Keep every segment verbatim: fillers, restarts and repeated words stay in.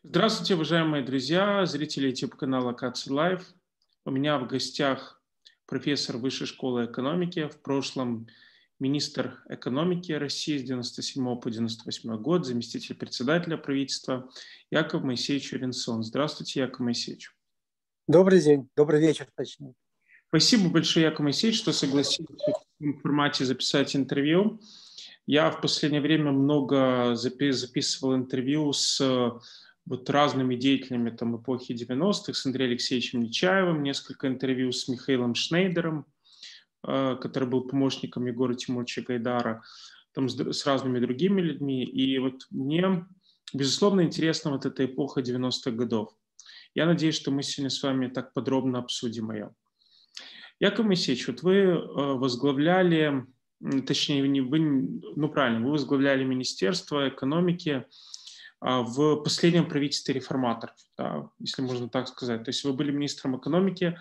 Здравствуйте, уважаемые друзья, зрители YouTube-канала Каци Лайв. У меня в гостях профессор Высшей школы экономики, в прошлом министр экономики России с девяносто седьмого по девяносто восьмой год, заместитель председателя правительства Яков Моисеевич Уренсон. Здравствуйте, Яков Моисеевич. Добрый день, добрый вечер, точнее. Спасибо большое, Яков Моисеевич, что согласились в таком формате записать интервью. Я в последнее время много записывал интервью с вот разными деятелями там, эпохи девяностых, с Андреем Алексеевичем Нечаевым, несколько интервью с Михаилом Шнейдером, который был помощником Егора Тимуровича Гайдара, там, с разными другими людьми. И вот мне, безусловно, интересна вот эта эпоха девяностых годов. Я надеюсь, что мы сегодня с вами так подробно обсудим ее. Яков Моисеевич, вот вы возглавляли, точнее, не вы, ну правильно, вы возглавляли Министерство экономики в последнем правительстве реформаторов, да, если можно так сказать. То есть вы были министром экономики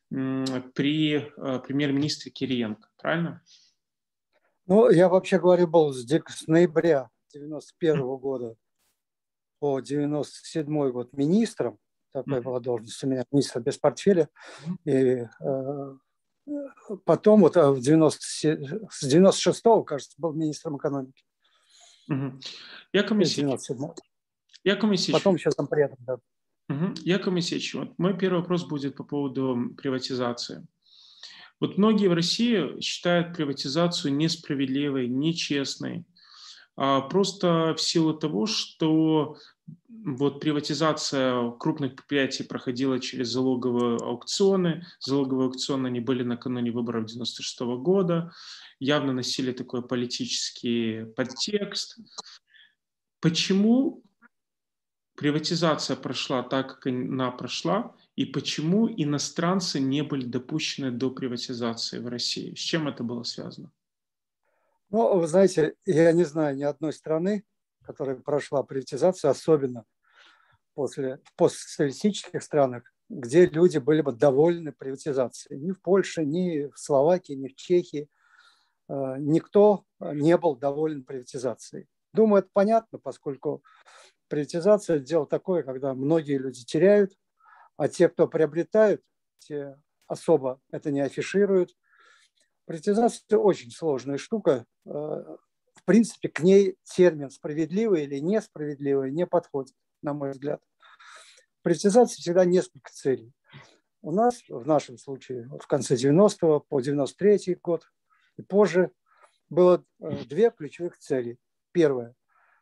при премьер-министре Кириенко, правильно? Ну, я вообще говорю, был с ноября девяносто первого года по девяносто седьмой год министром. Такая была должность у меня, министр без портфеля. И э, потом вот в девяносто, с девяносто шестого, кажется, был министром экономики. Угу. Яков Моисеевич, Яков Моисеевич, потом еще там при этом, да. Угу. Яков Моисеевич, вот мой первый вопрос будет по поводу приватизации. Вот многие в России считают приватизацию несправедливой, нечестной, просто в силу того, что вот приватизация крупных предприятий проходила через залоговые аукционы. Залоговые аукционы они были накануне выборов девяносто шестого года, явно носили такой политический подтекст. Почему приватизация прошла так, как она прошла, и почему иностранцы не были допущены до приватизации в России? С чем это было связано? Ну, вы знаете, я не знаю ни одной страны, которая прошла приватизацию, особенно после, в постсоциалистических странах, где люди были бы довольны приватизацией. Ни в Польше, ни в Словакии, ни в Чехии никто не был доволен приватизацией. Думаю, это понятно, поскольку приватизация – это дело такое, когда многие люди теряют, а те, кто приобретают, те особо это не афишируют. Приватизация – очень сложная штука. В принципе, к ней термин «справедливый» или «несправедливый» не подходит, на мой взгляд. В приватизации всегда несколько целей. У нас, в нашем случае, в конце девяностого по девяносто третий год и позже, было две ключевых цели. Первое.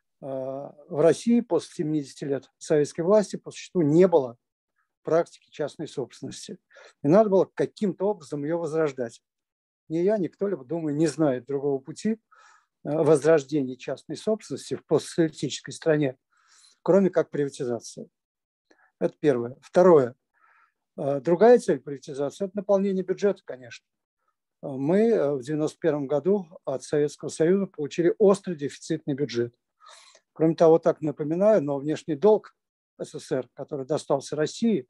В России после семидесяти лет советской власти по существу не было практики частной собственности. И надо было каким-то образом ее возрождать. Ни я, ни кто-либо, думаю, не знает другого пути возрождения частной собственности в постсоциалистической стране, кроме как приватизация. Это первое. Второе. Другая цель приватизации – это наполнение бюджета, конечно. Мы в девяносто первом году от Советского Союза получили острый дефицитный бюджет. Кроме того, так напоминаю, но внешний долг СССР, который достался России,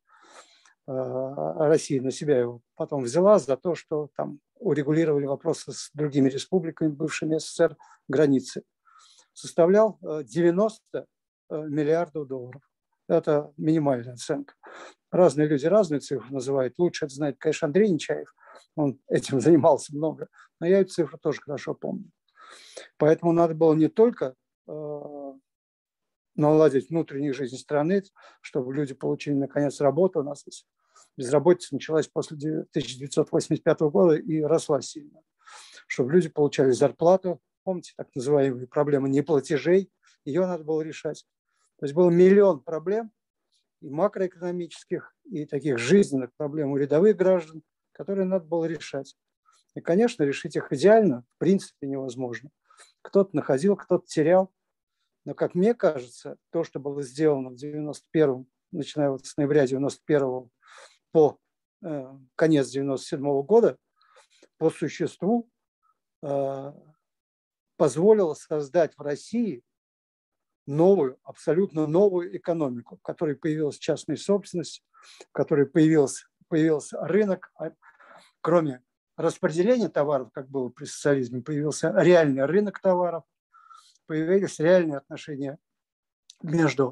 Россия на себя его потом взяла за то, что там урегулировали вопросы с другими республиками, бывшими СССР, границы, составлял девяносто миллиардов долларов. Это минимальная оценка. Разные люди разные цифры называют. Лучше это знает, конечно, Андрей Нечаев. Он этим занимался много. Но я эту цифру тоже хорошо помню. Поэтому надо было не только э, наладить внутреннюю жизнь страны, чтобы люди получили, наконец, работу. У нас безработица началась после тысяча девятьсот восемьдесят пятого года и росла сильно. Чтобы люди получали зарплату. Помните, так называемые проблемы неплатежей. Ее надо было решать. То есть был миллион проблем, и макроэкономических, и таких жизненных проблем у рядовых граждан, которые надо было решать. И, конечно, решить их идеально в принципе невозможно. Кто-то находил, кто-то терял. Но, как мне кажется, то, что было сделано в девяносто первом, начиная вот с ноября девяносто первого по э, конец девяносто седьмого года, по существу э, позволило создать в России новую, абсолютно новую экономику, в которой появилась частная собственность, в которой появился, появился рынок. Кроме распределения товаров, как было при социализме, появился реальный рынок товаров, появились реальные отношения между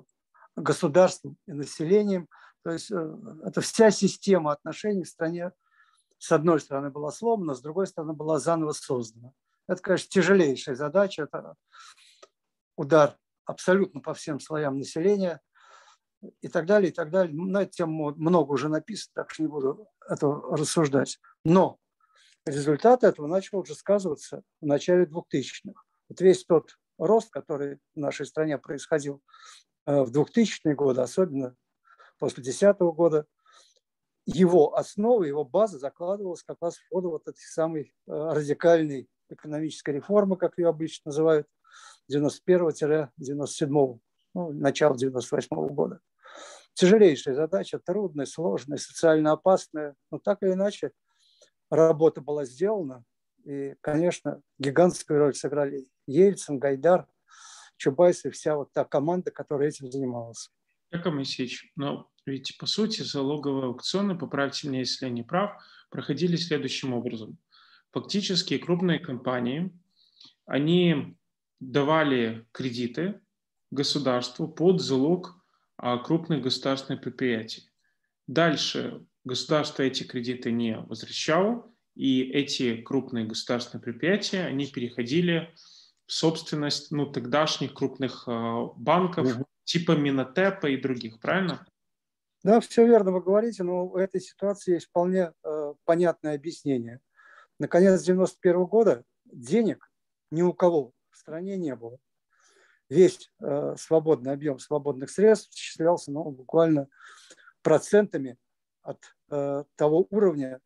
государством и населением. То есть это вся система отношений в стране с одной стороны была сломана, с другой стороны была заново создана. Это, конечно, тяжелейшая задача, это удар абсолютно по всем слоям населения и так далее, и так далее. На эту тему много уже написано, так что не буду это рассуждать. Но результат этого начал уже сказываться в начале двухтысячных. Вот весь тот рост, который в нашей стране происходил в двухтысячные годы, особенно после две тысячи десятого года, его основа, его база закладывалась как раз в ходу вот этой самой радикальной экономической реформы, как ее обычно называют, девяносто первого — девяносто седьмого, ну, начало девяносто восьмого года. Тяжелейшая задача, трудная, сложная, социально опасная, но так или иначе работа была сделана. И, конечно, гигантскую роль сыграли Ельцин, Гайдар, Чубайс и вся вот та команда, которая этим занималась. Яков Моисеевич, но ведь по сути залоговые аукционы, поправьте меня, если я не прав, проходили следующим образом. Фактически крупные компании, они давали кредиты государству под залог крупных государственных предприятий. Дальше государство эти кредиты не возвращало, и эти крупные государственные предприятия, они переходили в собственность, ну, тогдашних крупных банков, mm-hmm. типа Минотепа и других, правильно? Да, все верно вы говорите, но у этой ситуации есть вполне э, понятное объяснение. Наконец девяносто первого года денег ни у кого в стране не было. Весь э, свободный объем свободных средств исчислялся, ну, буквально процентами от э, того уровня,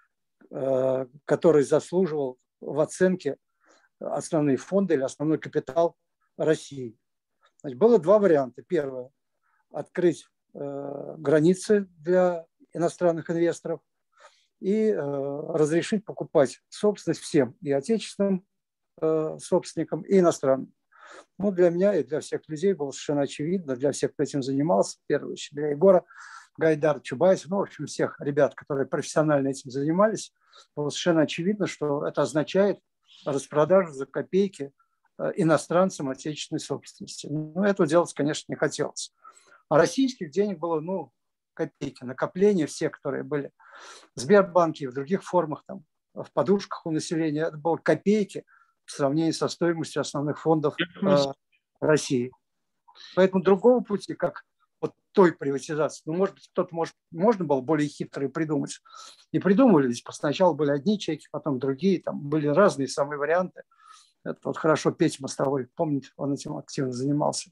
э, который заслуживал в оценке основные фонды или основной капитал России. Значит, было два варианта. Первое – открыть э, границы для иностранных инвесторов и э, разрешить покупать собственность всем, и отечественным э, собственникам, и иностранным. Ну, для меня и для всех людей было совершенно очевидно, для всех, кто этим занимался, в первую очередь для Егора, Гайдар, Чубайса, ну, в общем, всех ребят, которые профессионально этим занимались, было совершенно очевидно, что это означает распродажу за копейки иностранцам отечественной собственности. Но этого делать, конечно, не хотелось. А российских денег было, ну, копейки, накопления все, которые были в Сбербанке и в других формах, там, в подушках у населения, это было копейки в сравнении со стоимостью основных фондов э, России. Поэтому другого пути, как вот той приватизации, ну, может быть, кто-то, может, можно было более хитрые придумать. И придумывали, ведь сначала были одни чеки, потом другие, там были разные самые варианты. Это вот хорошо Петя Мостовой, помните, он этим активно занимался.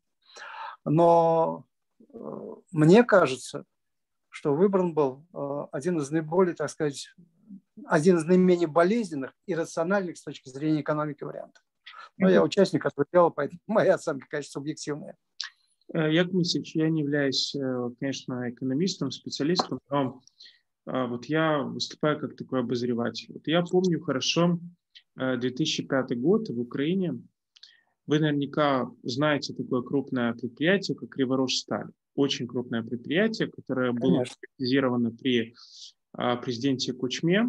Но э, мне кажется, что выбран был э, один из наиболее, так сказать, один из наименее болезненных и рациональных с точки зрения экономики вариантов. Но я участник этого дела, поэтому моя оценка, конечно, субъективная. Яков Моисеевич, я не являюсь, конечно, экономистом, специалистом, но вот я выступаю как такой обозреватель. Вот я помню хорошо две тысячи пятый год в Украине. Вы наверняка знаете такое крупное предприятие, как Криворожсталь. Очень крупное предприятие, которое было приватизировано при президенте Кучме,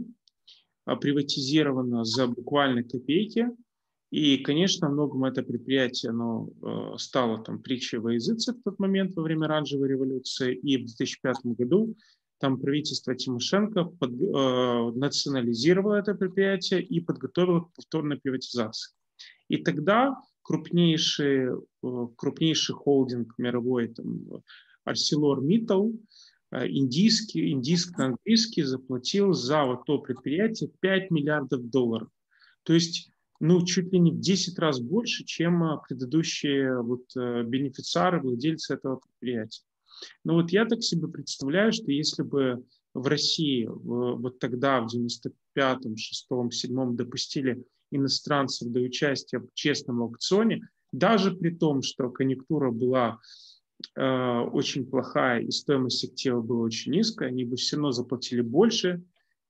приватизировано за буквально копейки. И, конечно, многом это предприятие оно, э, стало там, притчей во языце в тот момент, во время оранжевой революции. И в две тысячи пятом году там правительство Тимошенко под, э, национализировало это предприятие и подготовило к повторной приватизации. И тогда крупнейший, э, крупнейший холдинг мировой, там, ArcelorMittal, э, индийский, индийско-английский, заплатил за вот то предприятие пять миллиардов долларов. То есть ну, чуть ли не в десять раз больше, чем предыдущие вот, бенефициары, владельцы этого предприятия. Но вот я так себе представляю, что если бы в России вот тогда, в девяносто пятом, шестом, седьмом допустили иностранцев до участия в честном аукционе, даже при том, что конъюнктура была э, очень плохая и стоимость актива была очень низкая, они бы все равно заплатили больше,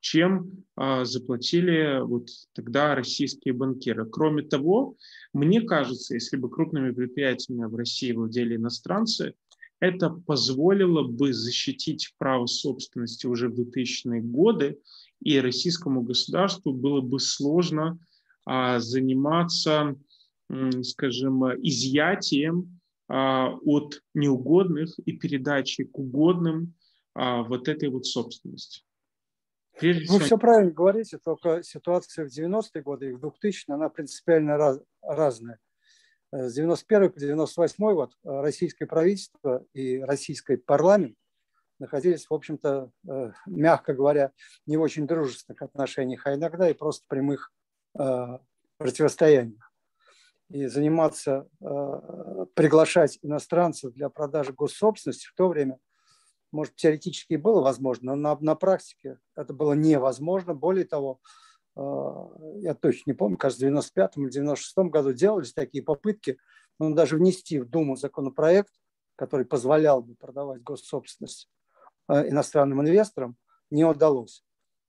чем а, заплатили вот тогда российские банкиры. Кроме того, мне кажется, если бы крупными предприятиями в России владели иностранцы, это позволило бы защитить право собственности уже в двухтысячные годы, и российскому государству было бы сложно а, заниматься, м, скажем, изъятием от неугодных и передачи к угодным вот этой вот собственности. Прежде всего... Вы все правильно говорите, только ситуация в девяностые годы и в двухтысячные, она принципиально раз, разная. С девяносто первого по девяносто восьмой год российское правительство и российский парламент находились, в общем-то, мягко говоря, не в очень дружественных отношениях, а иногда и просто прямых противостояниях. И заниматься, приглашать иностранцев для продажи госсобственности в то время, может, теоретически и было возможно, но на, на практике это было невозможно. Более того, я точно не помню, кажется, в девяносто пятом или девяносто шестом году делались такие попытки, ну, даже внести в Думу законопроект, который позволял бы продавать госсобственность иностранным инвесторам, не удалось.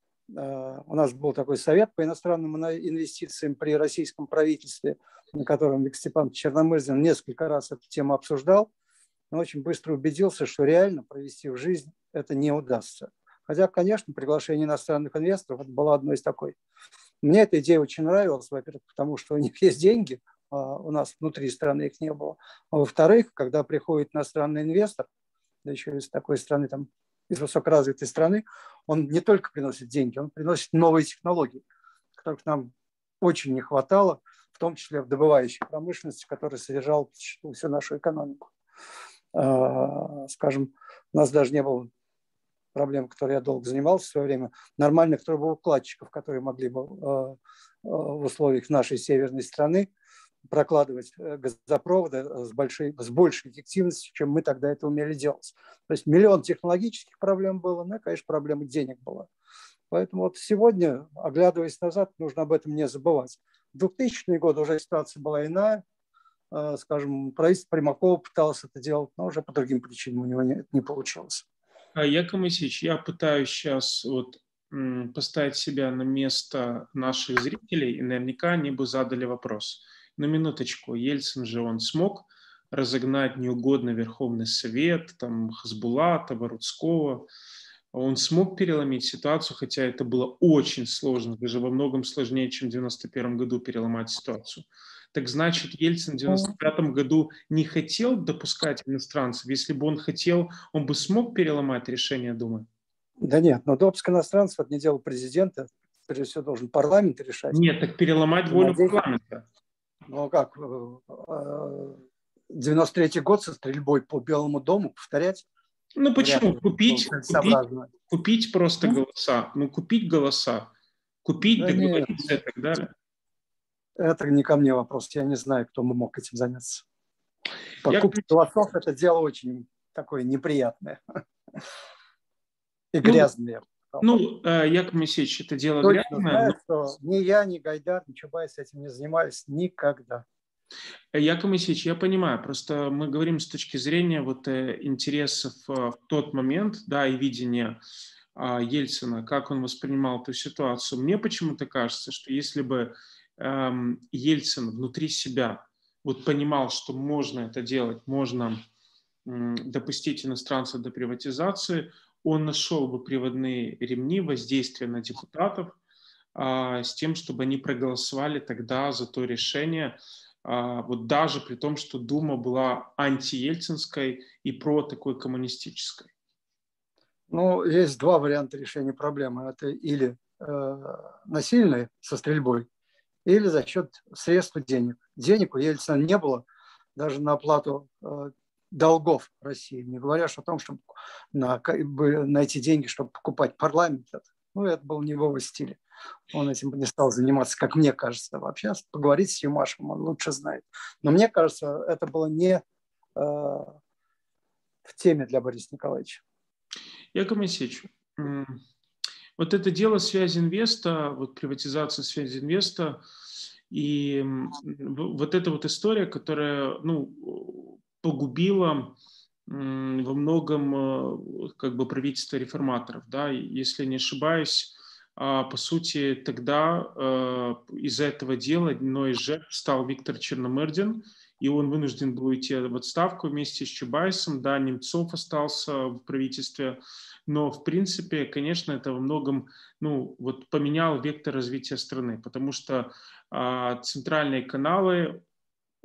У нас был такой совет по иностранным инвестициям при российском правительстве, на котором Виктор Степанович Черномырдин несколько раз эту тему обсуждал, но очень быстро убедился, что реально провести в жизнь это не удастся. Хотя, конечно, приглашение иностранных инвесторов это было одной из такой. Мне эта идея очень нравилась, во-первых, потому что у них есть деньги, а у нас внутри страны их не было. А во-вторых, когда приходит иностранный инвестор, да еще из такой страны, там, из высокоразвитой страны, он не только приносит деньги, он приносит новые технологии, которых нам очень не хватало, в том числе в добывающей промышленности, которая содержала всю нашу экономику. Скажем, у нас даже не было проблем, которой я долго занимался в свое время, нормальных трубоукладчиков, которые могли бы в условиях нашей северной страны прокладывать газопроводы с, большой, с большей эффективностью, чем мы тогда это умели делать. То есть миллион технологических проблем было, но, конечно, проблема денег была. Поэтому вот сегодня, оглядываясь назад, нужно об этом не забывать. В двухтысячные годы уже ситуация была иная. Скажем, правительство Примакова пыталось это делать, но уже по другим причинам у него не, не получилось. Яков Моисеевич, я пытаюсь сейчас вот поставить себя на место наших зрителей, и наверняка они бы задали вопрос. На минуточку, Ельцин же он смог разогнать неугодно Верховный Совет, там, Хасбулатова, Рудского. Он смог переломить ситуацию, хотя это было очень сложно, даже во многом сложнее, чем в девяносто первом году переломать ситуацию. Так значит, Ельцин в девяносто пятом году не хотел допускать иностранцев? Если бы он хотел, он бы смог переломать решение Думы? Да нет, но допуск иностранцев – это не дело президента. Прежде всего, должен парламент решать. Нет, так переломать волю парламента. Ну как, девяносто третий год со стрельбой по Белому дому повторять? Ну почему? Купить, купить, купить просто голоса. Ну купить голоса. Купить, да договориться и так далее. Это не ко мне вопрос. Я не знаю, кто мог этим заняться. Покупка я... голосов – это дело очень такое неприятное. И грязное. Ну, ну Яков Моисеевич, это дело точно грязное. Знаю, но... что ни я, ни Гайдар, ни Чубайс этим не занимались никогда. Яков Моисеевич, я понимаю, просто мы говорим с точки зрения вот интересов в тот момент, да, и видения Ельцина, как он воспринимал эту ситуацию. Мне почему-то кажется, что если бы эм, Ельцин внутри себя вот понимал, что можно это делать, можно м, допустить иностранцев до приватизации, он нашел бы приводные ремни воздействия на депутатов э, с тем, чтобы они проголосовали тогда за то решение, э, вот даже при том, что Дума была антиельцинской и про такой коммунистической. Ну, есть два варианта решения проблемы. Это или э, насильные со стрельбой, или за счет средств денег. Денег у Ельцина не было даже на оплату э, долгов России, не говоря о том, чтобы на, найти деньги, чтобы покупать парламент. Ну, это было не в его стиле. Он этим не стал заниматься, как мне кажется. Вообще, поговорить с Юмашем, он лучше знает. Но мне кажется, это было не э, в теме для Бориса Николаевича. Яков Моисеевич, вот это дело Связинвеста, вот приватизация Связинвеста и вот эта вот история, которая, ну, погубила во многом как бы правительство реформаторов, да, если не ошибаюсь, по сути, тогда из-за этого дела одной из жертв стал Виктор Черномырдин, и он вынужден был уйти в отставку вместе с Чубайсом, да, Немцов остался в правительстве, но, в принципе, конечно, это во многом, ну, вот поменяло вектор развития страны, потому что а, центральные каналы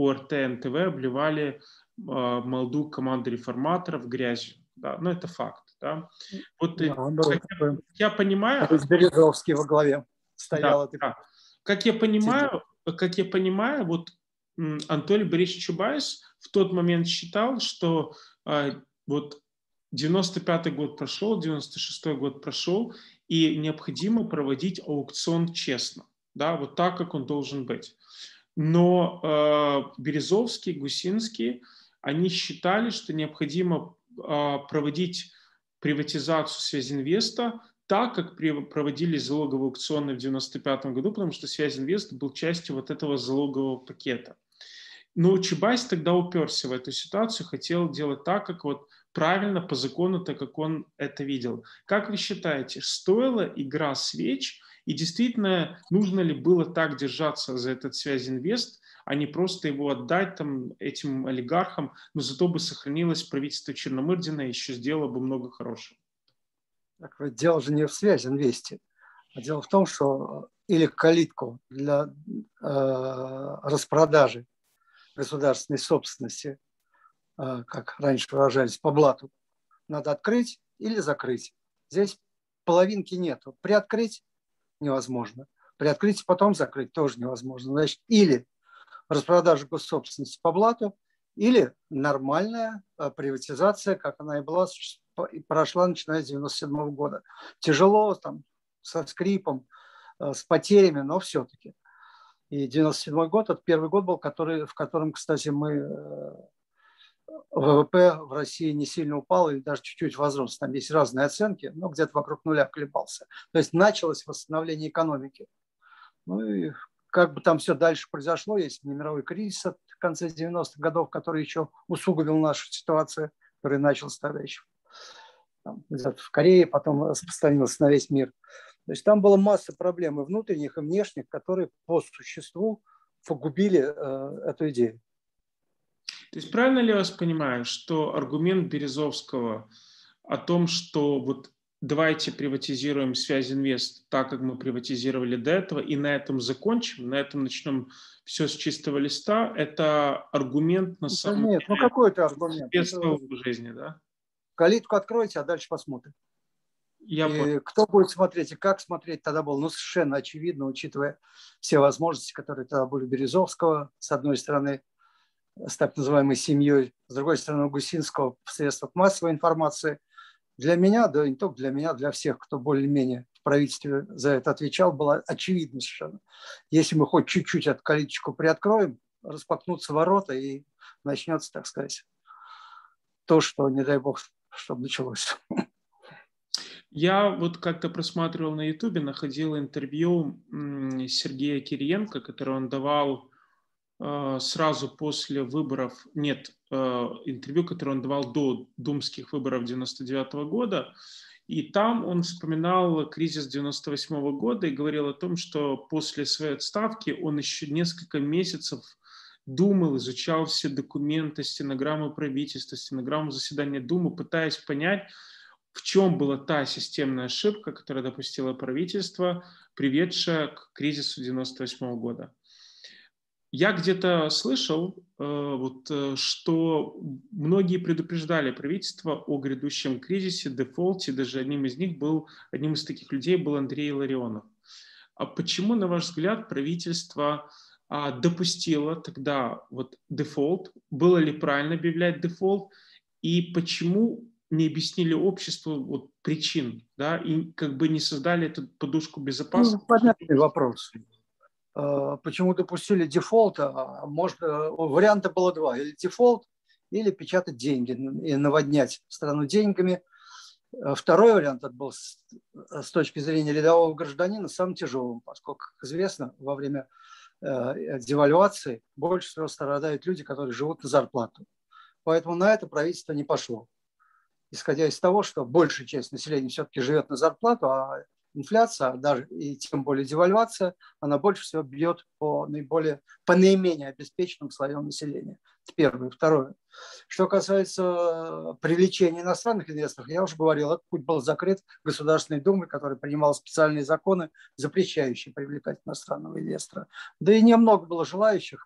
ОРТ, эн тэ вэ обливали э, молодую команду реформаторов грязью. Да? Но это факт. Да? Вот, Да, как я, я понимаю... Березовский во главе стоял. Да, да. Как я понимаю, как я понимаю, вот Анатолий Борисович Чубайс в тот момент считал, что э, вот девяносто пятый год прошел, девяносто шестой год прошел, и необходимо проводить аукцион честно, да, вот так, как он должен быть. Но э, Березовский, Гусинский, они считали, что необходимо э, проводить приватизацию Связинвеста так, как проводились залоговые аукционы в девяносто пятом году, потому что Связинвест был частью вот этого залогового пакета. Но Чубайс тогда уперся в эту ситуацию, хотел делать так, как вот правильно, по закону, так как он это видел. Как вы считаете, стоила игра свеч, и действительно нужно ли было так держаться за этот Связинвест, а не просто его отдать там, этим олигархам, но зато бы сохранилось правительство Черномырдина и еще сделало бы много хорошего? Так, дело же не в Связинвесте, а дело в том, что или калитку для э, распродажи государственной собственности, э, как раньше выражались, по блату, надо открыть или закрыть. Здесь половинки нету. Приоткрыть невозможно. Приоткрыть и потом закрыть тоже невозможно. Значит, или распродажа госсобственности по блату, или нормальная приватизация, как она и была, прошла, начиная с девяносто седьмого года. Тяжело, там, со скрипом, с потерями, но все-таки. И девяносто седьмой год – это первый год был, который, в котором, кстати, мы ВВП в России не сильно упал или даже чуть-чуть возрос. Там есть разные оценки, но где-то вокруг нуля колебался. То есть началось восстановление экономики. Ну и как бы там все дальше произошло, есть мировой кризис от конца девяностых годов, который еще усугубил нашу ситуацию, который начался тогда еще там, в Корее, потом распространился на весь мир. То есть там была масса проблем и внутренних, и внешних, которые по существу погубили э, эту идею. То есть правильно ли я вас понимаю, что аргумент Березовского о том, что вот давайте приватизируем Связинвест так, как мы приватизировали до этого, и на этом закончим, на этом начнем все с чистого листа, это аргумент на да самом нет, деле ну какой это аргумент? соответствовал в жизни, да? Калитку откройте, а дальше посмотрим. Я и понял. Кто будет смотреть, и как смотреть тогда было, ну, совершенно очевидно, учитывая все возможности, которые тогда были у Березовского, с одной стороны, с так называемой семьей, с другой стороны, у Гусинского в средствах массовой информации. Для меня, да не только для меня, для всех, кто более-менее в правительстве за это отвечал, было очевидно совершенно. Если мы хоть чуть-чуть эту калиточку приоткроем, распахнутся ворота и начнется, так сказать, то, что, не дай бог, чтобы началось. Я вот как-то просматривал на Ютубе, находил интервью Сергея Кириенко, которое он давал сразу после выборов, нет, интервью, которое он давал до думских выборов девяносто девятого года, и там он вспоминал кризис девяносто восьмого года и говорил о том, что после своей отставки он еще несколько месяцев думал, изучал все документы, стенограммы правительства, стенограмму заседания Думы, пытаясь понять, в чем была та системная ошибка, которую допустило правительство, приведшая к кризису девяносто восьмого года. Я где-то слышал, вот, что многие предупреждали правительство о грядущем кризисе, дефолте. Даже одним из них был, одним из таких людей был Андрей Илларионов. А почему, на ваш взгляд, правительство допустило тогда вот дефолт? Было ли правильно объявлять дефолт? И почему не объяснили обществу вот причин, да, и как бы не создали эту подушку безопасности? Ну, понятный вопрос. Почему допустили дефолт? Может, варианта было два. Или дефолт, или печатать деньги и наводнять страну деньгами. Второй вариант был с точки зрения рядового гражданина самым тяжелым, поскольку, как известно, во время девальвации больше всего страдают люди, которые живут на зарплату. Поэтому на это правительство не пошло. Исходя из того, что большая часть населения все-таки живет на зарплату, а инфляция, даже и тем более девальвация, она больше всего бьет по наиболее, по наименее обеспеченным слоям населения. Это первое. Второе. Что касается привлечения иностранных инвесторов, я уже говорил, этот путь был закрыт Государственной Думой, которая принимала специальные законы, запрещающие привлекать иностранного инвестора. Да и немного было желающих.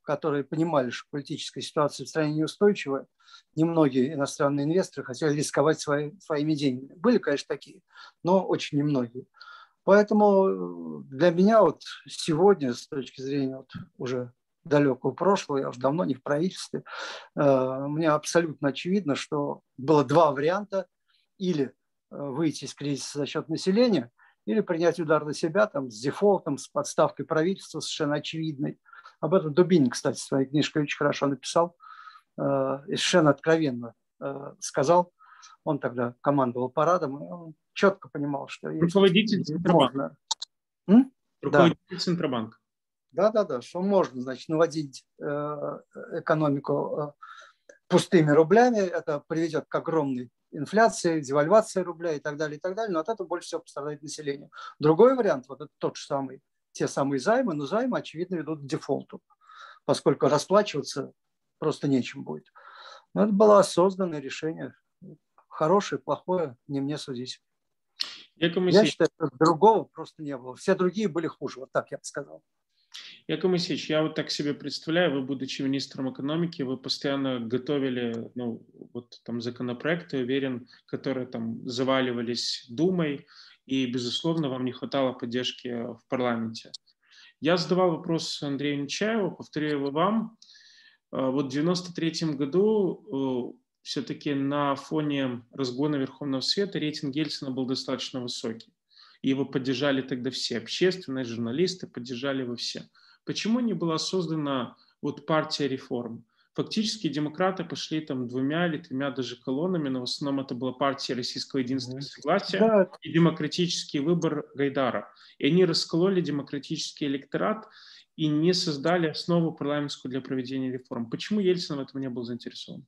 которые понимали, что политическая ситуация в стране неустойчивая, немногие иностранные инвесторы хотели рисковать свои, своими деньгами. Были, конечно, такие, но очень немногие. Поэтому для меня вот сегодня, с точки зрения вот уже далекого прошлого, я уже давно не в правительстве, мне абсолютно очевидно, что было два варианта: или выйти из кризиса за счет населения, или принять удар на себя там, с дефолтом, с подставкой правительства совершенно очевидной. Об этом Дубинин, кстати, в своей книжке очень хорошо написал и совершенно откровенно сказал. Он тогда командовал парадом, и он четко понимал, что руководитель Центробанка. М? Руководитель да. Центробанка. Да, да, да, что можно, значит, наводить экономику пустыми рублями, это приведет к огромной инфляции, девальвации рубля и так далее, и так далее, но от этого больше всего пострадает население. Другой вариант, вот это тот же самый, те самые займы, но займы, очевидно, ведут к дефолту, поскольку расплачиваться просто нечем будет. Но это было осознанное решение. Хорошее, плохое, не мне судить. Я считаю, что другого просто не было. Все другие были хуже, вот так я бы сказал. Яков Моисеевич, я вот так себе представляю, вы, будучи министром экономики, вы постоянно готовили, ну, вот там законопроекты, уверен, которые там заваливались Думой, и, безусловно, вам не хватало поддержки в парламенте. Я задавал вопрос Андрею Нечаеву, повторю его вам. Вот в девяносто третьем году все-таки на фоне разгона Верховного Совета рейтинг Ельцина был достаточно высокий. И его поддержали тогда все, общественные, журналисты, поддержали его все. Почему не была создана вот партия реформ? Фактически демократы пошли там двумя или тремя даже колоннами, но в основном это была партия Российского единства и согласия Да. и демократический выбор Гайдара. И они раскололи демократический электорат и не создали основу парламентскую для проведения реформ. Почему Ельцин в этом не был заинтересован?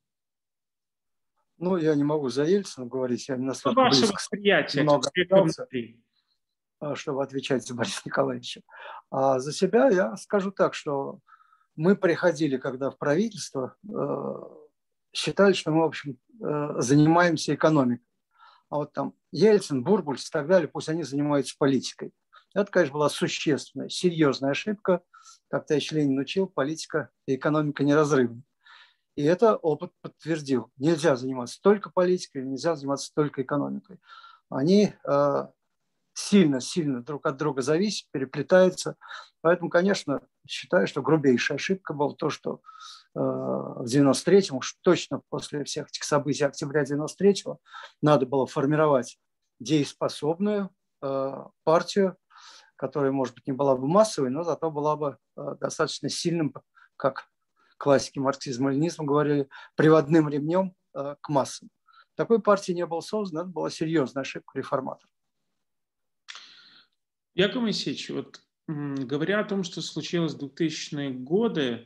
Ну, я не могу за Ельцина говорить, я не настолько Ваше близко восприятие, много общался, чтобы отвечать за Бориса Николаевича. А за себя я скажу так, что мы приходили, когда в правительство, считали, что мы, в общем, занимаемся экономикой. А вот там Ельцин, Бурбульс и так далее, пусть они занимаются политикой. Это, конечно, была существенная, серьезная ошибка. Как товарищ Ленин учил, политика и экономика неразрывны. И это опыт подтвердил. Нельзя заниматься только политикой, нельзя заниматься только экономикой. Они сильно-сильно друг от друга зависят, переплетаются. Поэтому, конечно, считаю, что грубейшая ошибка была то, что в девяносто третьем, уж точно после всех этих событий октября девяносто третьего, надо было формировать дееспособную партию, которая, может быть, не была бы массовой, но зато была бы достаточно сильным, как классики марксизма и ленинизма говорили, приводным ремнем к массам. Такой партии не было создано, это была серьезная ошибка реформаторов. Яков Моисеевич, вот говоря о том, что случилось в двухтысячные годы,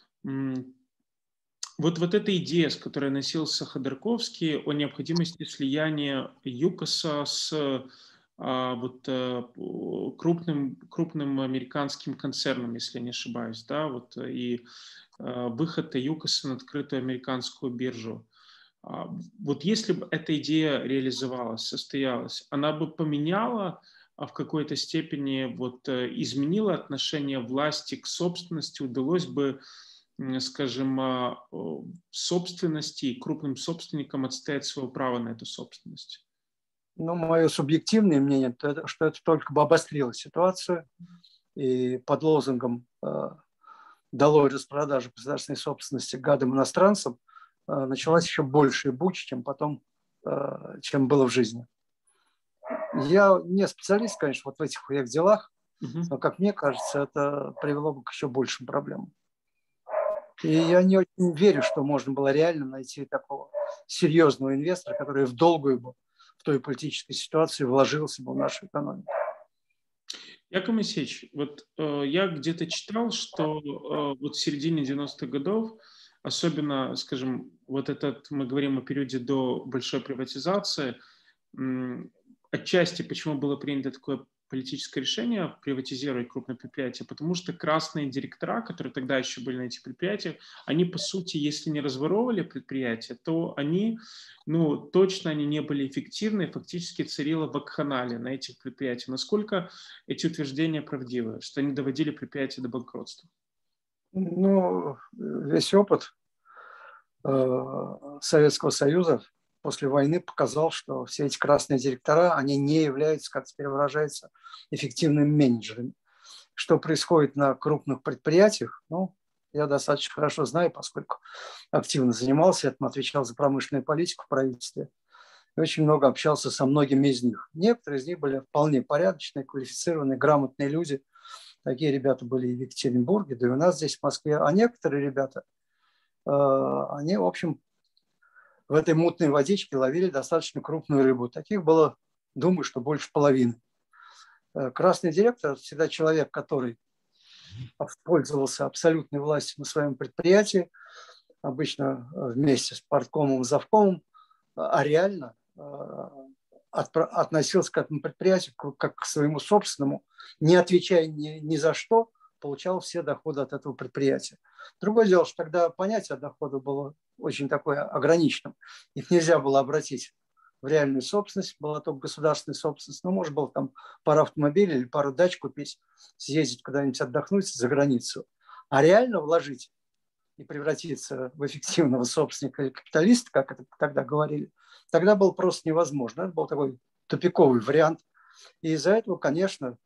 вот, вот эта идея, с которой носился Ходорковский, о необходимости слияния ЮКОСа с а, вот, а, крупным, крупным американским концерном, если я не ошибаюсь, да, вот, и а, выход ЮКОСа на открытую американскую биржу. А, вот если бы эта идея реализовалась, состоялась, она бы поменяла в какой-то степени, вот, изменила отношение власти к собственности, удалось бы, скажем, собственности и крупным собственникам отстоять свое право на эту собственность? Ну, мое субъективное мнение, что это только бы обострило ситуацию, и под лозунгом «долой распродажи государственной собственности гадым иностранцам» началась еще большая буча, чем потом, чем было в жизни. Я не специалист, конечно, вот в этих делах, но, как мне кажется, это привело бы к еще большим проблемам. И я не очень верю, что можно было реально найти такого серьезного инвестора, который в долгую бы в той политической ситуации вложился бы в нашу экономику. Яков Моисеевич, вот э, я где-то читал, что э, вот в середине девяностых годов, особенно, скажем, вот этот, мы говорим о периоде до большой приватизации, м, отчасти почему было принято такое политическое решение приватизировать крупные предприятия, потому что красные директора, которые тогда еще были на этих предприятиях, они, по сути, если не разворовывали предприятия, то они, ну, точно они не были эффективны, фактически царила вакханалия на этих предприятиях. Насколько эти утверждения правдивы, что они доводили предприятия до банкротства? Ну, весь опыт э, Советского Союза после войны показал, что все эти красные директора, они не являются, как теперь выражается, эффективными менеджерами. Что происходит на крупных предприятиях, ну, я достаточно хорошо знаю, поскольку активно занимался этим, отвечал за промышленную политику в правительстве. И очень много общался со многими из них. Некоторые из них были вполне порядочные, квалифицированные, грамотные люди. Такие ребята были и в Екатеринбурге, да и у нас здесь, в Москве. А некоторые ребята, они, в общем, в этой мутной водичке ловили достаточно крупную рыбу. Таких было, думаю, что больше половины. Красный директор – всегда человек, который пользовался абсолютной властью на своем предприятии, обычно вместе с парткомом, завкомом, а реально относился к этому предприятию как к своему собственному, не отвечая ни, ни за что, получал все доходы от этого предприятия. Другое дело, что тогда понятие дохода было очень такое ограниченным. Их нельзя было обратить в реальную собственность, была только государственная собственность. Ну, может было там пару автомобилей или пару дач купить, съездить куда-нибудь отдохнуть за границу. А реально вложить и превратиться в эффективного собственника или капиталиста, как это тогда говорили, тогда было просто невозможно. Это был такой тупиковый вариант. И из-за этого, конечно,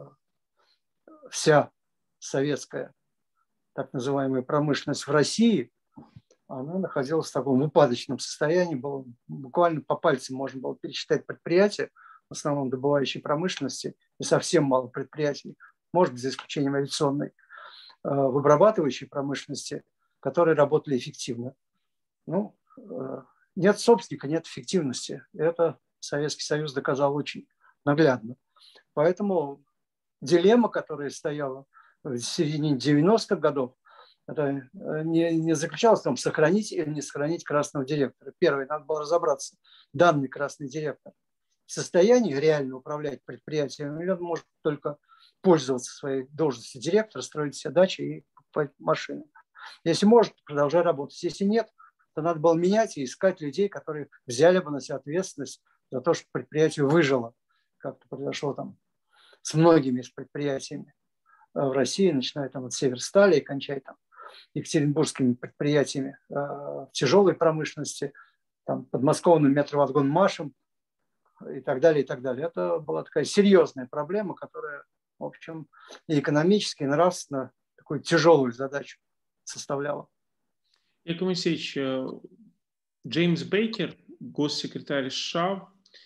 вся советская так называемая промышленность в России, она находилась в таком упадочном состоянии. Было, буквально по пальцам можно было пересчитать предприятия, в основном добывающей промышленности, и совсем мало предприятий, может быть, за исключением авиационной, в обрабатывающей промышленности, которые работали эффективно. Ну, нет собственника, нет эффективности. Это Советский Союз доказал очень наглядно. Поэтому дилемма, которая стояла в середине девяностых годов, это не, не заключалась в том, сохранить или не сохранить красного директора. Первое, надо было разобраться, данный красный директор в состоянии реально управлять предприятием, или он может только пользоваться своей должностью директора, строить себе дачи и покупать машины. Если может, продолжай работать. Если нет, то надо было менять и искать людей, которые взяли бы на себя ответственность за то, что предприятие выжило, как это произошло там с многими из предприятиями в России, начиная там от Северстали и кончая там екатеринбургскими предприятиями э, в тяжелой промышленности, там, подмосковным метровагонмашем и так далее, и так далее. Это была такая серьезная проблема, которая, в общем, и экономически, и нравственно такую тяжелую задачу составляла. Яков Моисеевич, Джеймс Бейкер, госсекретарь США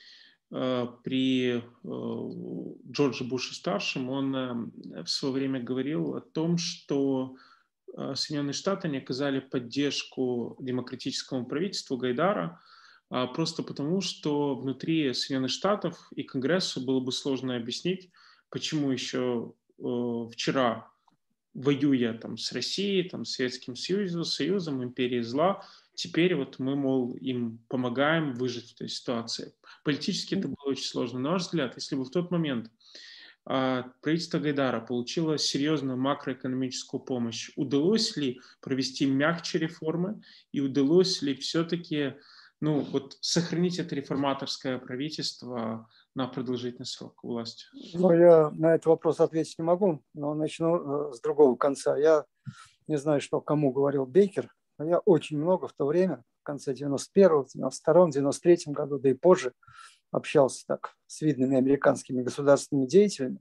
при Джордже Буше-старшем, он в свое время говорил о том, что Соединенные Штаты не оказали поддержку демократическому правительству Гайдара просто потому, что внутри Соединенных Штатов и Конгрессу было бы сложно объяснить, почему еще вчера, воюя там с Россией, там, с Советским Союзом, Союзом, империей зла, теперь вот мы, мол, им помогаем выжить в этой ситуации. Политически это было очень сложно. На ваш взгляд, если бы в тот момент а, правительство Гайдара получило серьезную макроэкономическую помощь, удалось ли провести мягче реформы и удалось ли все-таки ну, вот, сохранить это реформаторское правительство на продолжительный срок власти? Ну, я на этот вопрос ответить не могу, но начну с другого конца. Я не знаю, что кому говорил Бейкер, но я очень много в то время, в конце девяносто первого, девяносто второго, девяносто третьем году, да и позже, общался так с видными американскими государственными деятелями.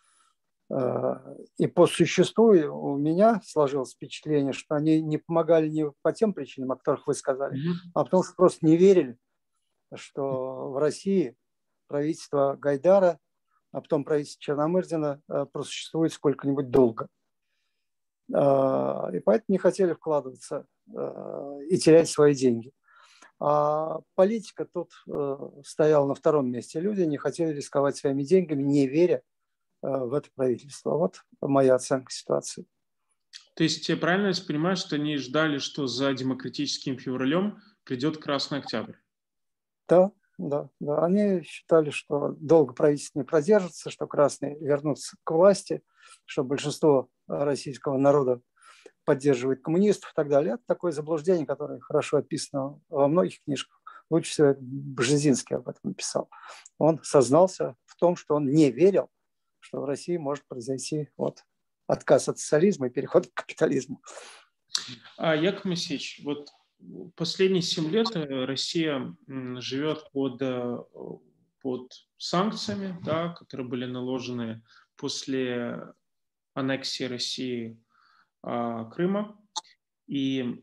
И по существу у меня сложилось впечатление, что они не помогали не по тем причинам, о которых вы сказали, mm-hmm. а потому что просто не верили, что в России правительство Гайдара, а потом правительство Черномырдина просуществует сколько-нибудь долго. И поэтому не хотели вкладываться и терять свои деньги. А политика тут стояла на втором месте. Люди не хотели рисковать своими деньгами, не веря в это правительство. Вот моя оценка ситуации. То есть я правильно понимаю, что они ждали, что за демократическим февралем придет Красный Октябрь? Да, да, да. Они считали, что долго правительство не продержится, что красные вернутся к власти, что большинство российского народа поддерживает коммунистов и так далее. Это такое заблуждение, которое хорошо описано во многих книжках. Лучше всего Бжезинский об этом написал. Он сознался в том, что он не верил, что в России может произойти вот отказ от социализма и переход к капитализму. А, Яков Моисеевич, вот последние семь лет Россия живет под, под санкциями, да, которые были наложены после аннексии России а, Крыма. И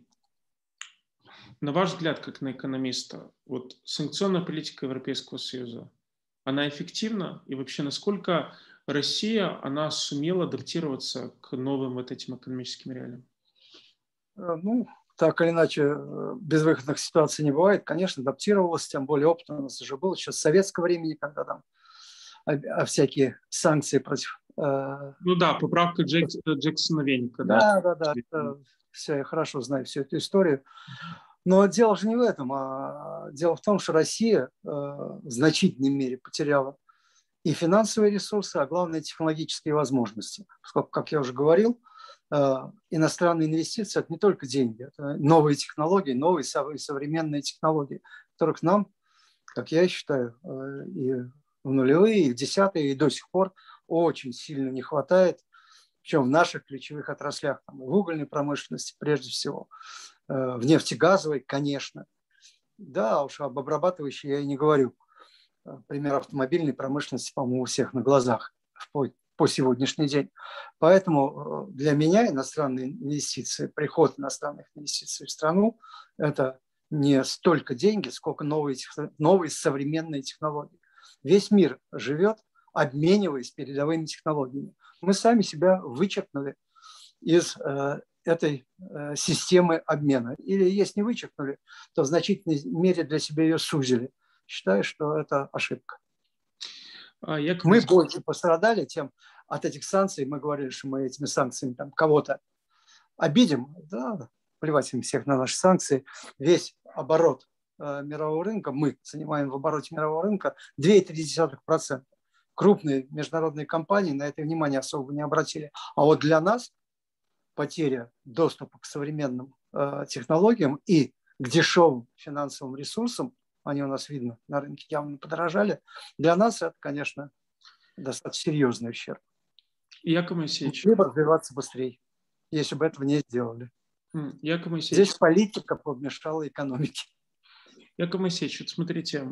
на ваш взгляд, как на экономиста, вот санкционная политика Европейского Союза, она эффективна? И вообще, насколько Россия, она сумела адаптироваться к новым вот этим экономическим реалиям? Ну, так или иначе, безвыходных ситуаций не бывает. Конечно, адаптировалась, тем более опыт у нас уже был еще с советского времени, когда там а, а всякие санкции против... Э... Ну да, поправка Джек, Джексона Веника. Да, да, да. да. Все, я хорошо знаю всю эту историю. Но дело же не в этом, а дело в том, что Россия э, в значительной мере потеряла и финансовые ресурсы, а главное технологические возможности. Поскольку, как я уже говорил, э, иностранные инвестиции – это не только деньги, это новые технологии, новые современные технологии, которых нам, как я считаю, э, и в нулевые, и в десятые, и до сих пор очень сильно не хватает, причем в наших ключевых отраслях, там, в угольной промышленности прежде всего, в нефтегазовой, конечно. Да, уж об обрабатывающей я и не говорю. Пример автомобильной промышленности, по-моему, у всех на глазах вплоть по сегодняшний день. Поэтому для меня иностранные инвестиции, приход иностранных инвестиций в страну – это не столько деньги, сколько новые, новые современные технологии. Весь мир живет, обмениваясь передовыми технологиями. Мы сами себя вычеркнули из этой э, системы обмена. Или если не вычеркнули, то в значительной мере для себя ее сузили. Считаю, что это ошибка. А, я... Мы больше пострадали тем от этих санкций. Мы говорили, что мы этими санкциями там, кого-то обидим. Да, плевать им всех на наши санкции. Весь оборот э, мирового рынка, мы занимаем в обороте мирового рынка две целых три десятых процента. Крупные международные компании на это внимание особо не обратили. А вот для нас потеря доступа к современным э, технологиям и к дешевым финансовым ресурсам, они у нас, видно, на рынке явно подорожали, для нас это, конечно, достаточно серьезный ущерб. Яков Моисеевич. Либо развиваться быстрее, если бы этого не сделали. Яков Моисеевич. Здесь политика помешала экономике. Яков Моисеевич, вот смотрите,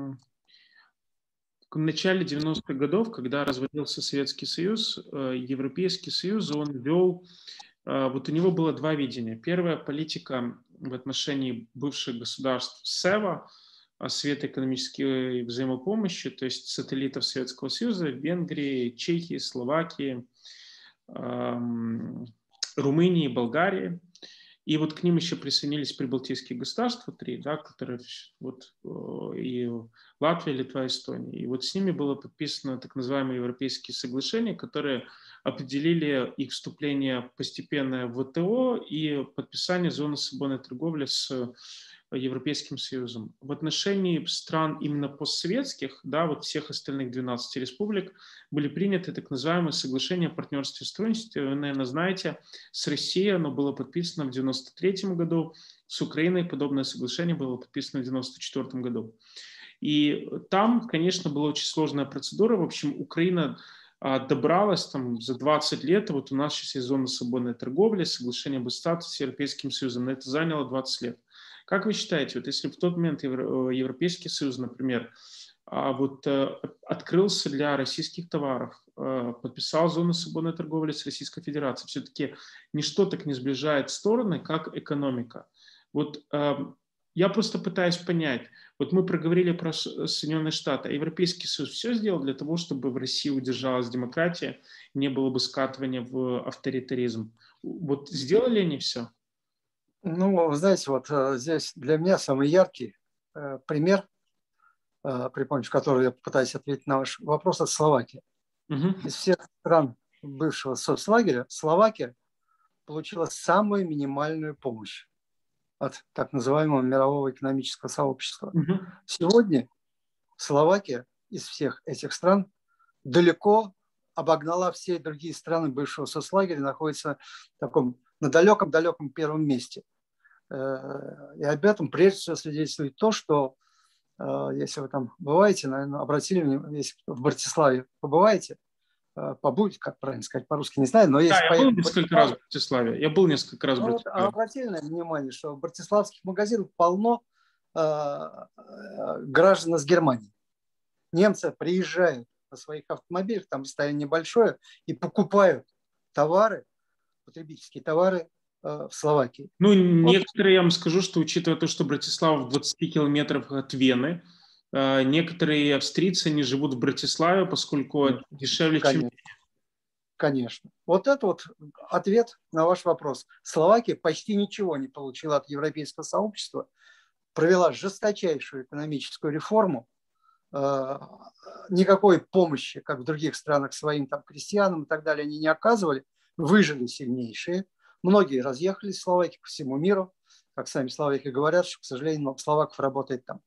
в начале девяностых годов, когда развалился Советский Союз, Европейский Союз, он ввел, вот у него было два видения. Первая политика в отношении бывших государств СЭВА, Совета экономической взаимопомощи, то есть сателлитов Советского Союза, Венгрии, Чехии, Словакии, Румынии, Болгарии. И вот к ним еще присоединились прибалтийские государства, три, да, которые вот, и Латвия, Литва, Эстония. И вот с ними было подписано так называемые европейские соглашения, которые определили их вступление постепенное в ВТО и подписание зоны свободной торговли с Европейским Союзом. В отношении стран именно постсоветских, да, вот всех остальных двенадцати республик, были приняты так называемые соглашения о партнерстве и сотрудничестве. Вы, наверное, знаете, с Россией оно было подписано в девяносто третьем году, с Украиной подобное соглашение было подписано в девяносто четвёртом году. И там, конечно, была очень сложная процедура. В общем, Украина добралась там за двадцать лет, вот у нас сейчас есть зона свободной торговли, соглашение об статусе с Европейским Союзом, но это заняло двадцать лет. Как вы считаете, вот если в тот момент Европейский Союз, например, вот открылся для российских товаров, подписал зону свободной торговли с Российской Федерацией, все-таки ничто так не сближает стороны, как экономика. Вот я просто пытаюсь понять, вот мы проговорили про Соединенные Штаты, а Европейский Союз все сделал для того, чтобы в России удержалась демократия, не было бы скатывания в авторитаризм. Вот сделали они все? Ну, вы знаете, вот здесь для меня самый яркий э, пример, э, при помощи которого я пытаюсь ответить на ваш вопрос, это Словакия. Угу. Из всех стран бывшего соцлагеря Словакия получила самую минимальную помощь от так называемого мирового экономического сообщества. Угу. Сегодня Словакия из всех этих стран далеко обогнала все другие страны бывшего соцлагеря, находится в таком на далеком-далеком первом месте. И об этом прежде всего свидетельствует то, что если вы там бываете, наверное, обратили внимание, если в Братиславе побываете, побудете, как правильно сказать по-русски, не знаю, но есть... Да, я был несколько раз в Братиславе. Я был несколько раз в ну, Братиславе. Вот, обратили на внимание, что в братиславских магазинах полно э, граждан из Германии. Немцы приезжают на своих автомобилях, там расстояние небольшое, и покупают товары, потребительские товары э, в Словакии. Ну, вот. Некоторые, я вам скажу, что учитывая то, что Братислава в двадцати километрах от Вены, э, некоторые австрийцы не живут в Братиславе, поскольку это дешевле, Конечно. чем... Конечно. Вот это вот ответ на ваш вопрос. Словакия почти ничего не получила от европейского сообщества, провела жесточайшую экономическую реформу, никакой помощи, как в других странах, своим там крестьянам и так далее, они не оказывали, выжили сильнейшие. Многие разъехались в Словакии по всему миру. Как сами словаки говорят, что, к сожалению, много словаков работает там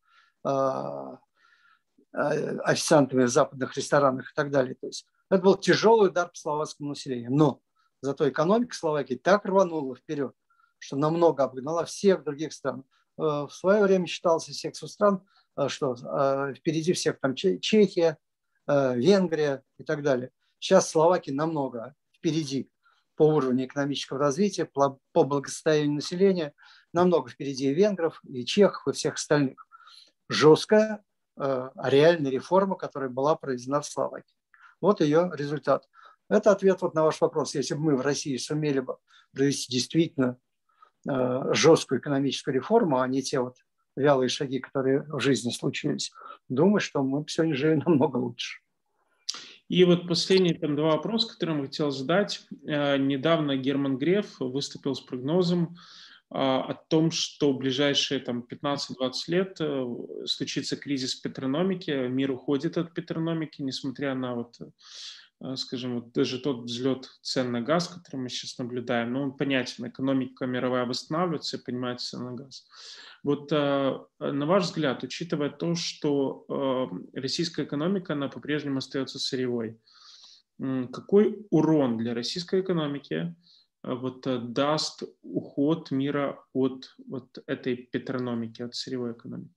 официантами в западных ресторанах и так далее. То есть это был тяжелый удар по словацкому населению. Но зато экономика Словакии так рванула вперед, что намного обогнала всех других стран. В свое время считалось из всех стран, что впереди всех там Чехия, Венгрия и так далее. Сейчас Словакия намного впереди по уровню экономического развития, по благосостоянию населения, намного впереди и венгров, и чехов, и всех остальных. Жесткая реальная реформа, которая была проведена в Словакии. Вот ее результат. Это ответ вот на ваш вопрос. Если бы мы в России сумели бы провести действительно жесткую экономическую реформу, а не те вот вялые шаги, которые в жизни случились, думаю, что мы бы сегодня жили намного лучше. И вот последние там два вопроса, которые я хотел задать. Недавно Герман Греф выступил с прогнозом о том, что в ближайшие там, пятнадцать-двадцать лет случится кризис петроnomики, мир уходит от петроnomики, несмотря на, вот, скажем, вот даже тот взлет цен на газ, который мы сейчас наблюдаем, ну, он понятен, экономика мировая восстанавливается и поднимается цены на газ. Вот на ваш взгляд, учитывая то, что российская экономика, она по-прежнему остается сырьевой, какой урон для российской экономики вот даст уход мира от вот этой петроnomики, от сырьевой экономики?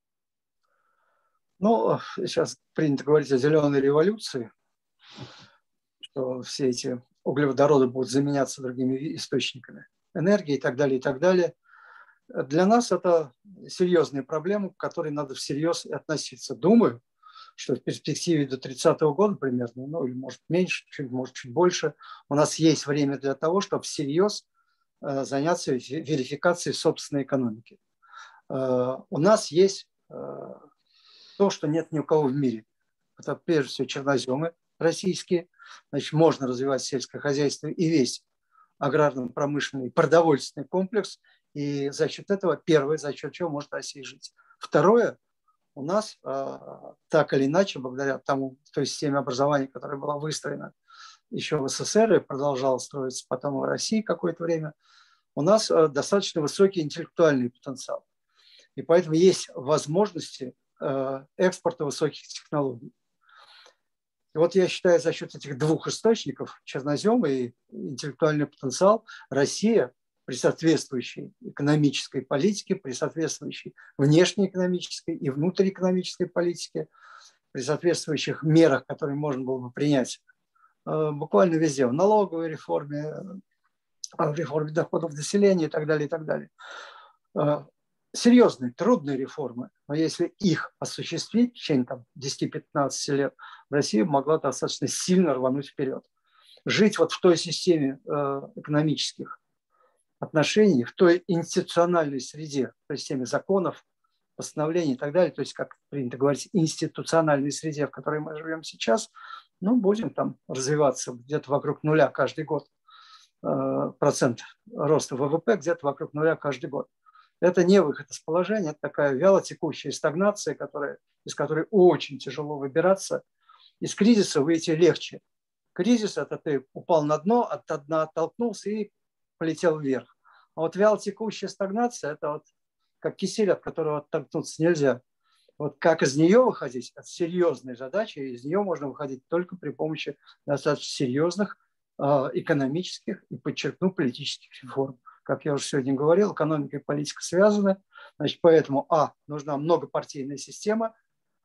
Ну, сейчас принято говорить о зеленой революции, что все эти углеводороды будут заменяться другими источниками энергии и так далее, и так далее. Для нас это серьезные проблемы, к которой надо всерьез относиться. Думаю, что в перспективе до тридцатого года примерно, ну или может меньше, чуть, может чуть больше, у нас есть время для того, чтобы всерьез э, заняться верификацией собственной экономики. Э, у нас есть э, то, что нет ни у кого в мире. Это прежде всего черноземы российские. Значит, можно развивать сельское хозяйство и весь аграрно-промышленный продовольственный комплекс. И за счет этого, первое, за счет чего может Россия жить. Второе, у нас э, так или иначе, благодаря тому, той системе образования, которая была выстроена еще в СССР и продолжала строиться потом в России какое-то время, у нас э, достаточно высокий интеллектуальный потенциал. И поэтому есть возможности э, экспорта высоких технологий. И вот я считаю, за счет этих двух источников, чернозем и интеллектуальный потенциал, Россия при соответствующей экономической политике, при соответствующей внешнеэкономической и внутриэкономической политике, при соответствующих мерах, которые можно было бы принять буквально везде, в налоговой реформе, в реформе доходов населения и так далее, и так далее. Серьезные, трудные реформы, но если их осуществить в течение десяти-пятнадцати лет, Россия могла достаточно сильно рвануть вперед. Жить вот в той системе экономических отношений, в той институциональной среде, в той системе законов, постановлений и так далее, то есть, как принято говорить, институциональной среде, в которой мы живем сейчас, ну, будем там развиваться где-то вокруг нуля каждый год, процент роста ВВП где-то вокруг нуля каждый год. Это не выход из положения, это такая вялотекущая стагнация, которая, из которой очень тяжело выбираться. Из кризиса выйти легче. Кризис – это ты упал на дно, от дна оттолкнулся и полетел вверх. А вот вялотекущая стагнация – это вот как кисель, от которого оттолкнуться нельзя. Вот как из нее выходить – это серьезная задача, и из нее можно выходить только при помощи достаточно серьезных э, экономических и, подчеркну, политических реформ. Как я уже сегодня говорил, экономика и политика связаны. Значит, поэтому, а, нужна многопартийная система,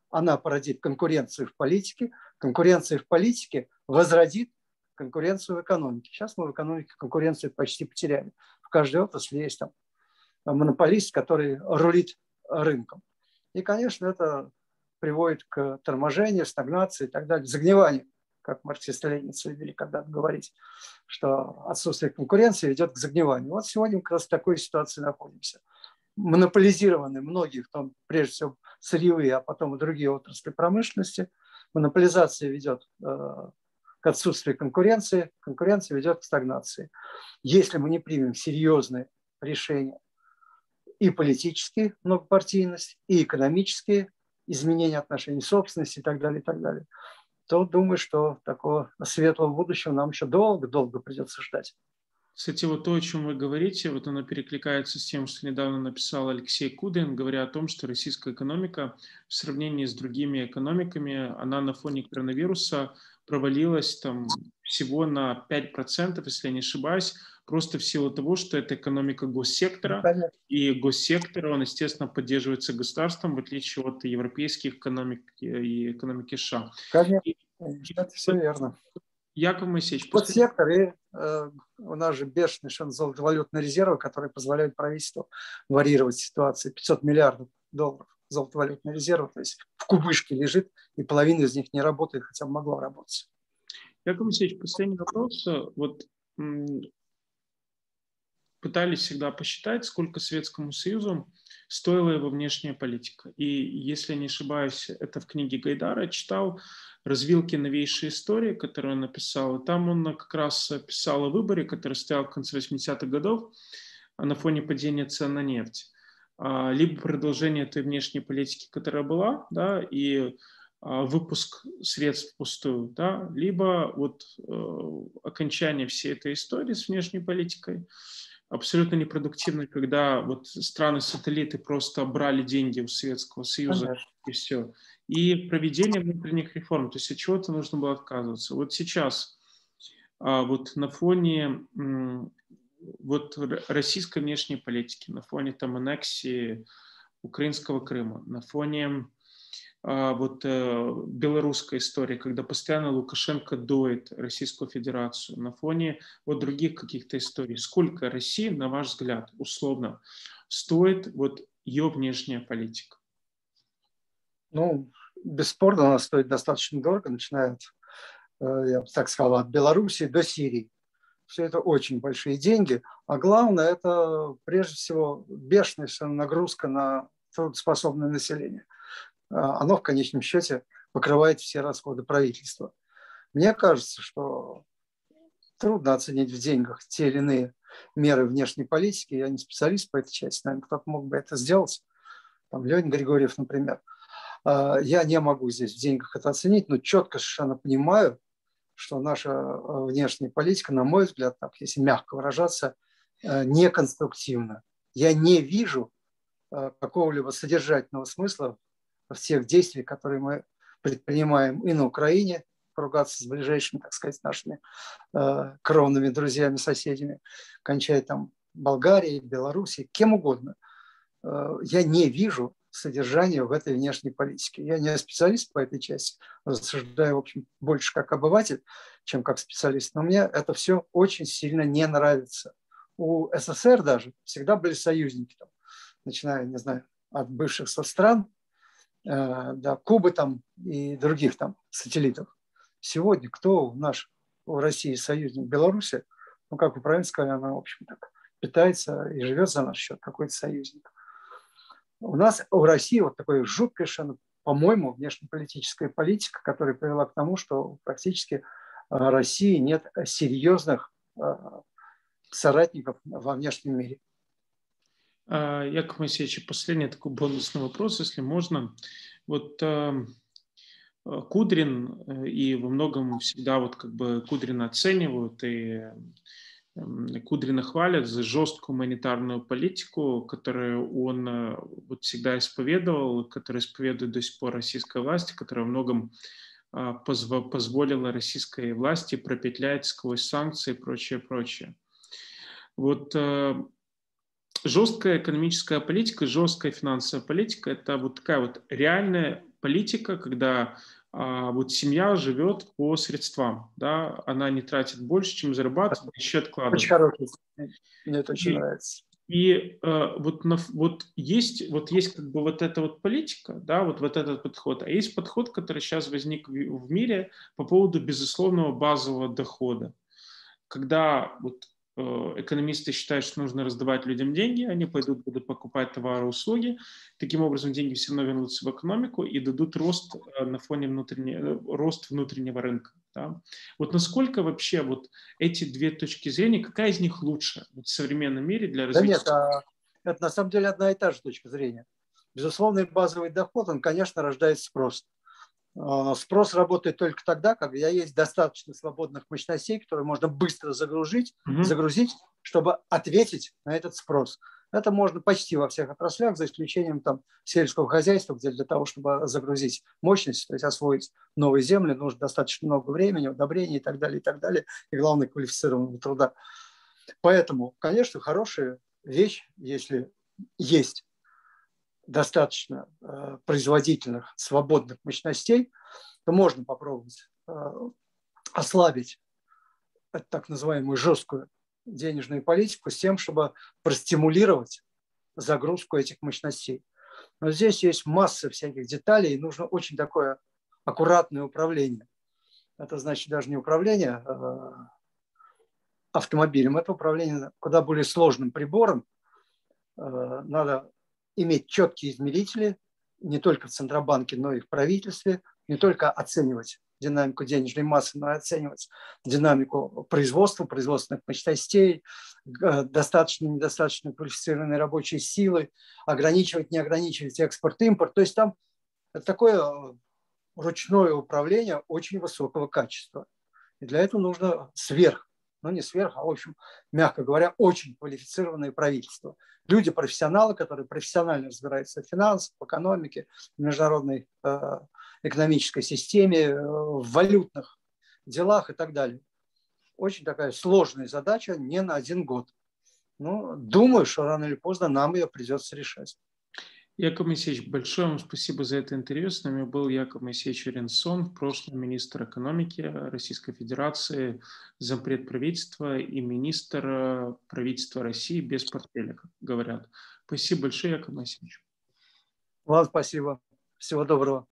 она породит конкуренцию в политике, конкуренция в политике возродит конкуренцию в экономике. Сейчас мы в экономике конкуренцию почти потеряли. В каждой отрасли есть там монополист, который рулит рынком. И, конечно, это приводит к торможению, стагнации и так далее, загниванию, как марксисты-ленинцы любили когда-то говорить, что отсутствие конкуренции ведет к загниванию. Вот сегодня мы как раз в такой ситуации находимся. Монополизированы многие, в том, прежде всего, сырьевые, а потом и другие отрасли промышленности. Монополизация ведет э, к отсутствию конкуренции, конкуренция ведет к стагнации. Если мы не примем серьезные решения и политические, многопартийность, и экономические, изменения отношений собственности и так далее, и так далее, то думаю, что такого светлого будущего нам еще долго-долго придется ждать. Кстати, вот то, о чем вы говорите, вот оно перекликается с тем, что недавно написал Алексей Кудрин, говоря о том, что российская экономика в сравнении с другими экономиками, она на фоне коронавируса провалилась там всего на пять процентов, если я не ошибаюсь, просто в силу того, что это экономика госсектора, Понятно. и госсектор, он, естественно, поддерживается государством, в отличие от европейских экономик и экономики США. Конечно, И, это все верно. Яков Моисеевич, Вот после... сектор, и э, у нас же бешеный золотовалютный резервы, которые позволяют правительству варьировать ситуацию. пятьсот миллиардов долларов золотовалютный резерв, то есть в кубышке лежит, и половина из них не работает, хотя бы могла работать. Яков Моисеевич, последний вопрос. Вот пытались всегда посчитать, сколько Советскому Союзу стоила его внешняя политика. И, если не ошибаюсь, это в книге Гайдара читал «Развилки новейшей истории», которую он написал. И там он как раз писал о выборе, который стоял в конце восьмидесятых годов на фоне падения цен на нефть. Либо продолжение той внешней политики, которая была, да, и выпуск средств впустую, да, либо вот э, окончание всей этой истории с внешней политикой, абсолютно непродуктивной, когда вот страны-сателлиты просто брали деньги у Советского Союза. Конечно. И все. И проведение внутренних реформ, то есть от чего-то нужно было отказываться. Вот сейчас вот на фоне вот российской внешней политики, на фоне там аннексии украинского Крыма, на фоне вот белорусской истории, когда постоянно Лукашенко доит Российскую Федерацию, на фоне вот других каких-то историй. Сколько России, на ваш взгляд, условно, стоит вот ее внешняя политика? Ну, бесспорно, она стоит достаточно дорого, начиная от, я бы так сказал, от Белоруссии до Сирии. Все это очень большие деньги. А главное, это прежде всего бешеная нагрузка на трудоспособное население. Оно в конечном счете покрывает все расходы правительства. Мне кажется, что трудно оценить в деньгах те или иные меры внешней политики. Я не специалист по этой части, наверное, кто-то мог бы это сделать. Там Леня Григорьев, например. Я не могу здесь в деньгах это оценить, но четко совершенно понимаю, что наша внешняя политика, на мой взгляд, так, если мягко выражаться, неконструктивна. Я не вижу какого-либо содержательного смысла в тех действиях, которые мы предпринимаем и на Украине, поругаться с ближайшими, так сказать, нашими э, кровными друзьями, соседями, кончая там Болгарией, Белоруссией, кем угодно. Э, я не вижу содержания в этой внешней политике. Я не специалист по этой части, рассуждаю, в общем, больше как обыватель, чем как специалист, но мне это все очень сильно не нравится. У СССР даже всегда были союзники, там, начиная, не знаю, от бывших стран, да, Кубы там и других там сателлитов. Сегодня кто в наш, в России союзник? Беларусь, ну, как вы правильно сказали, она, в общем, так питается и живет за наш счет, какой-то союзник. У нас, в России, вот такая жуткая, по-моему, внешнеполитическая политика, которая привела к тому, что практически в России нет серьезных соратников во внешнем мире. Яков Моисеевич, последний такой бонусный вопрос, если можно. Вот э, Кудрин, и во многом всегда вот как бы Кудрина оценивают, и э, Кудрина хвалят за жесткую монетарную политику, которую он э, вот всегда исповедовал, которую исповедует до сих пор российская власть, которая во многом э, позв- позволила российской власти пропетлять сквозь санкции и прочее, прочее. Вот э, жесткая экономическая политика, жесткая финансовая политика – это вот такая вот реальная политика, когда а, вот семья живет по средствам, да, она не тратит больше, чем зарабатывает, еще откладывает. Очень хороший. Мне это очень И, нравится. и э, вот, на, вот, есть, вот есть как бы вот эта вот политика, да, вот, вот этот подход, а есть подход, который сейчас возник в, в мире по поводу безусловного базового дохода. Когда вот, э, экономисты считают, что нужно раздавать людям деньги, они пойдут, будут покупать товары и услуги, таким образом деньги все равно вернутся в экономику и дадут рост э, на фоне внутреннего, рост внутреннего рынка. Да? Вот насколько вообще вот эти две точки зрения, какая из них лучше вот в современном мире для Да развития? нет, а это на самом деле одна и та же точка зрения. Безусловный базовый доход, он, конечно, рождает спрос. Спрос работает только тогда, когда есть достаточно свободных мощностей, которые можно быстро загрузить, Угу. загрузить, чтобы ответить на этот спрос. Это можно почти во всех отраслях, за исключением там, сельского хозяйства, где для того, чтобы загрузить мощность, то есть освоить новые земли, нужно достаточно много времени, удобрений и так далее, и так далее, и, главное, квалифицированного труда. Поэтому, конечно, хорошая вещь, если есть достаточно э, производительных, свободных мощностей, то можно попробовать э, ослабить эту так называемую жесткую денежную политику с тем, чтобы простимулировать загрузку этих мощностей. Но здесь есть масса всяких деталей, и нужно очень такое аккуратное управление. Это значит даже не управление э, автомобилем, это управление куда более сложным прибором. Э, надо иметь четкие измерители, не только в Центробанке, но и в правительстве, не только оценивать динамику денежной массы, но и оценивать динамику производства, производственных мощностей, достаточно, недостаточно квалифицированной рабочей силы, ограничивать, не ограничивать экспорт, импорт. То есть там такое ручное управление очень высокого качества. И для этого нужно сверх, ну не сверх, а в общем, мягко говоря, очень квалифицированное правительство. Люди, профессионалы, которые профессионально разбираются в финансах, в экономике, в международной э, экономической системе, э, в валютных делах и так далее. Очень такая сложная задача, не на один год. Но думаю, что рано или поздно нам ее придется решать. Яков Моисеевич, большое вам спасибо за это интервью. С нами был Яков Моисеевич Оренсон, в прошлом министр экономики Российской Федерации, зампред правительства и министр правительства России без портфеля, как говорят. Спасибо большое, Яков Моисеевич. Вам спасибо. Всего доброго.